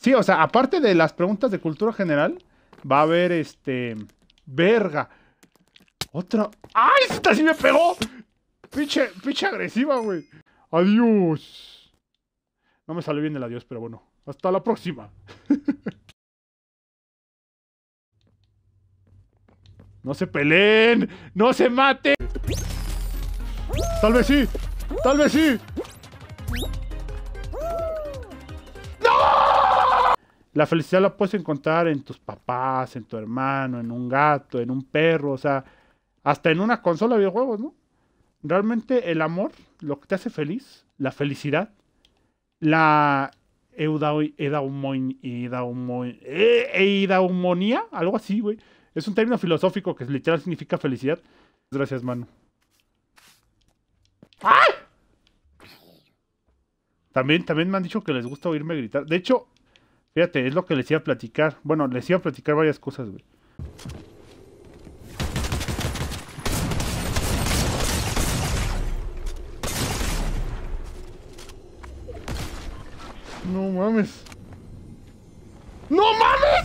Sí, o sea, aparte de las preguntas de cultura general, va a haber Verga. Otra. ¡Ay! ¡Esta sí me pegó! Pinche agresiva, güey. Adiós. No me salió bien el adiós, pero bueno. Hasta la próxima. No se peleen. No se maten. Tal vez sí. Tal vez sí. ¡No! La felicidad la puedes encontrar en tus papás, en tu hermano, en un gato, en un perro, o sea, hasta en una consola de videojuegos, ¿no? Realmente el amor, lo que te hace feliz, la felicidad, la eudaimonia, algo así, güey. Es un término filosófico que literal significa felicidad. Gracias, mano. ¡Ah! También me han dicho que les gusta oírme gritar. De hecho, fíjate, es lo que les iba a platicar. Bueno, les iba a platicar varias cosas, güey. No mames. ¡No mames!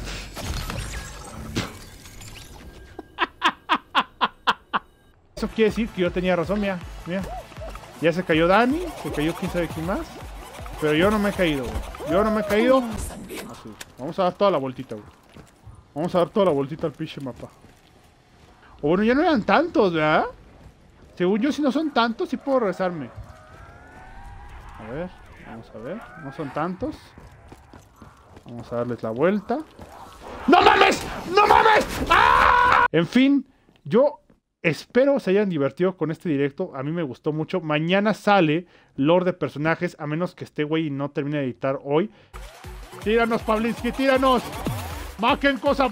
Eso quiere decir que yo tenía razón, mira. Mira. Ya se cayó Dani, se cayó quién sabe quién más. Pero yo no me he caído, güey. Yo no me he caído. Así. Vamos a dar toda la vueltita, güey. Vamos a dar toda la vueltita al pinche mapa. O bueno, ya no eran tantos, ¿verdad? Según yo, si no son tantos, sí puedo regresarme. A ver, vamos a ver. No son tantos. Vamos a darles la vuelta. ¡No mames! ¡No mames! ¡Ah! En fin, yo espero se hayan divertido con este directo. A mí me gustó mucho. Mañana sale Lore de personajes, a menos que esté güey y no termine de editar hoy. Tíranos, Pavlinsky, tíranos. Maquen cosa.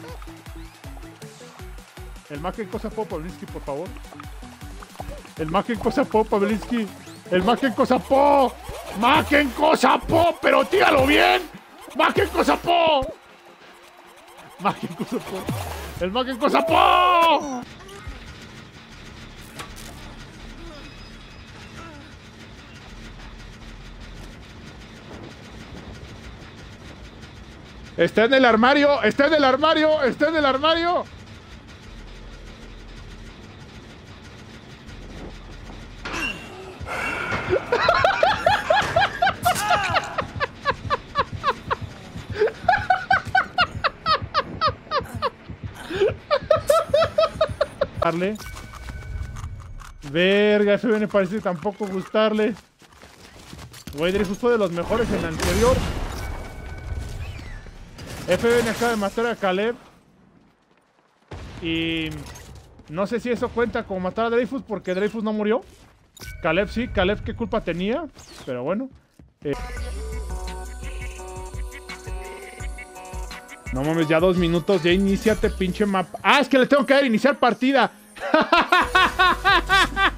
El Maquen cosa po, Pavlinsky, por favor. El Maquen cosa po, Pavlinsky. El Maquen cosa po. Maquen cosa po, pero tíralo bien. Maquen cosa po. Maquen cosa po. El Maquen cosa po. Está en el armario, está en el armario, está en el armario. Darle. Verga, FBN parece tampoco gustarle. Güey, Dreyfus fue de los mejores en el anterior. FBN acaba de matar a Caleb. Y no sé si eso cuenta como matar a Dreyfus porque Dreyfus no murió. Caleb sí, Caleb qué culpa tenía. Pero bueno. No mames, ya 2 minutos, ya iniciate pinche mapa. Ah, es que le tengo que dar iniciar partida.